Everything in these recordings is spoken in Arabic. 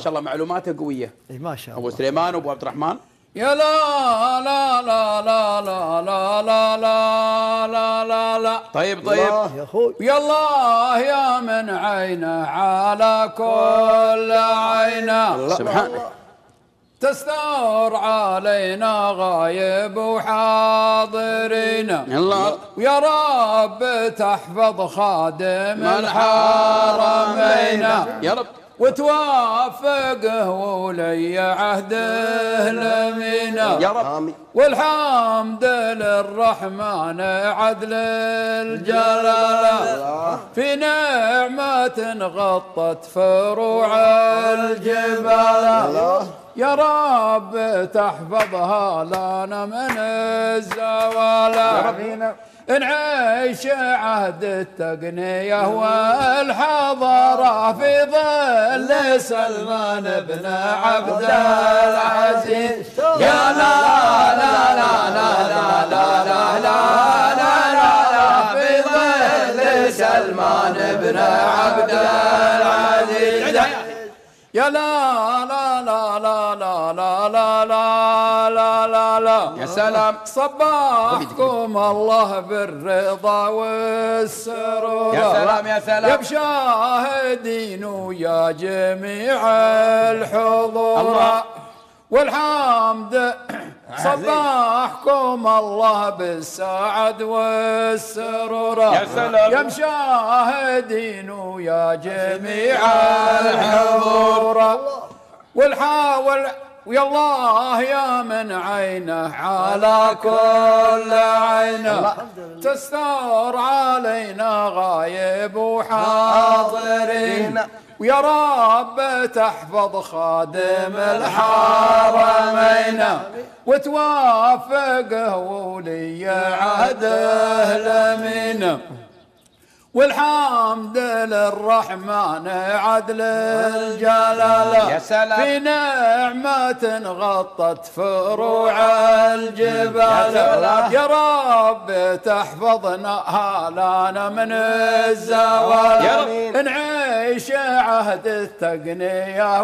شاء الله معلوماته قويه. اي ما شاء الله. ابو سليمان وابو عبد الرحمن. يا لا لا لا لا لا لا لا لا لا لا لا. طيب يا اخوي. يا الله يا من عينه على كل عينه. سبحانك. تستر علينا غايب وحاضرين. الله. ويا رب تحفظ خادم الحرمين. يا رب. وتوافقه ولي عهده لمينا. يا رب. والحمد للرحمن عدل الجلال في نعمة غطت فروع الجبال. يا رب تحفظها لنا من الزوال. نعيش عهد التقنية والحضارة في ظل سلمان بن عبد العزيز. يا لا لا لا لا لا لا لا لا لا لا في ظل سلمان بن عبد العزيز. يا لا لا لا لا لا لا لا لا لا لا لا. يا سلام. صباحكم الله بالرضا والسرور. يا سلام يا سلام. يا بشاهدين ويا جميع الحضور الله. والحمد صباحكم الله بالسعد والسرور. يا سلام. يا مشاهدين ويا جميع الحضور. والحاول ويا الله يا من عينه على كل عينه. تستر علينا غايب وحاضرين. ويا رب تحفظ خادم الحرمين. وتوافقه ولي عهده لمين. والحمد للرحمن عدل الجلال. يا سلام. في نعمة غطت فروع الجبال. يا رب تحفظنا لنا من الزوال. يا رب. نعيش عهد التقنية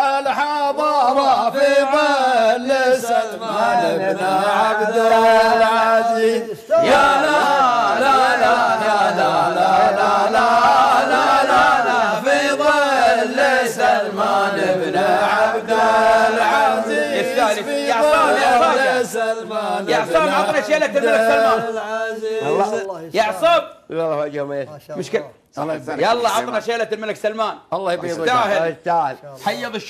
والحضارة في ظل سلمان بن عبد العزيز. يا لا لا لا لا لا لا لا لا لا لا لا في ظل سلمان بن عبد العزيز. الثالث. في يا عصام يا ظل راجل. سلمان يا عصام عطنا شيلة الملك سلمان. يا عصام. مشكلة. يلا عطنا شيلة الملك سلمان. الله يبيض يستاهل. تعال. حيض